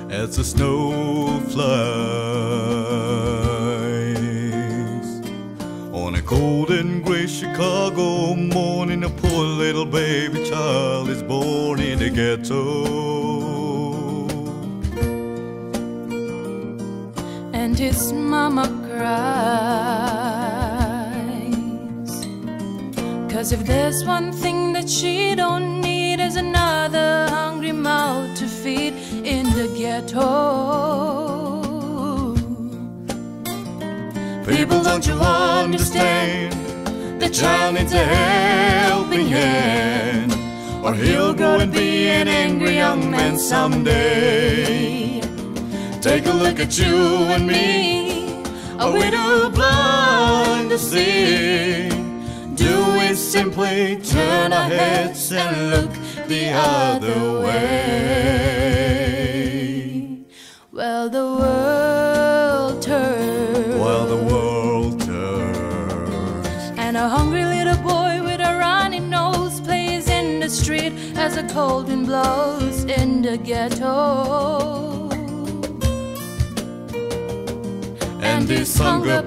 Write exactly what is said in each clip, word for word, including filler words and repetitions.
as the snow flies. On a cold and gray Chicago morning, a poor little baby child is born in the ghetto. And his mama cries, 'cause if there's one thing that she don't need is another hungry mouth to feed in the ghetto. People, don't you understand? The child needs a helping hand, or he'll grow and be an angry young man someday. Take a look at you and me, are we too blind to see? Do we simply turn our heads and look the other way? Well, the world turns. While the world turns. And a hungry little boy with a runny nose plays in the street as the cold wind blows in the ghetto. And his hunger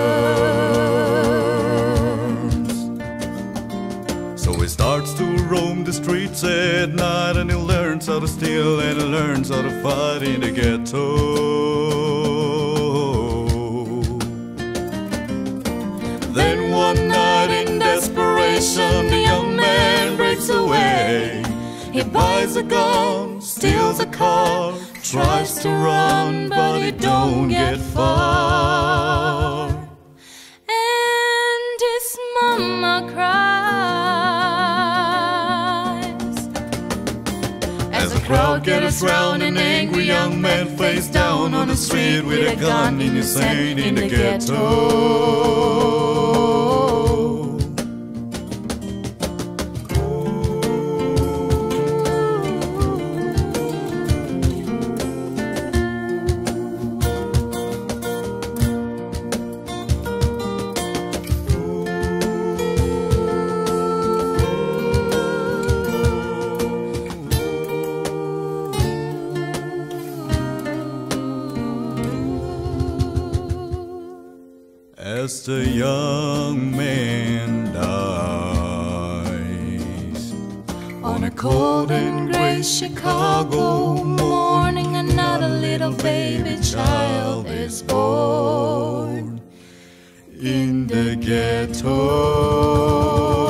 burns. So he starts to roam the streets at night, and he learns how to steal and he learns how to fight in the ghetto. Then one night in desperation, the young man breaks away. He buys a gun, steals a car, tries to run, but he don't get far. And his mama cries as the crowd gathers round, an angry young man face down on the street with a gun in his hand in the ghetto. As the young man dies on a cold and gray Chicago morning, another little baby child is born in the ghetto.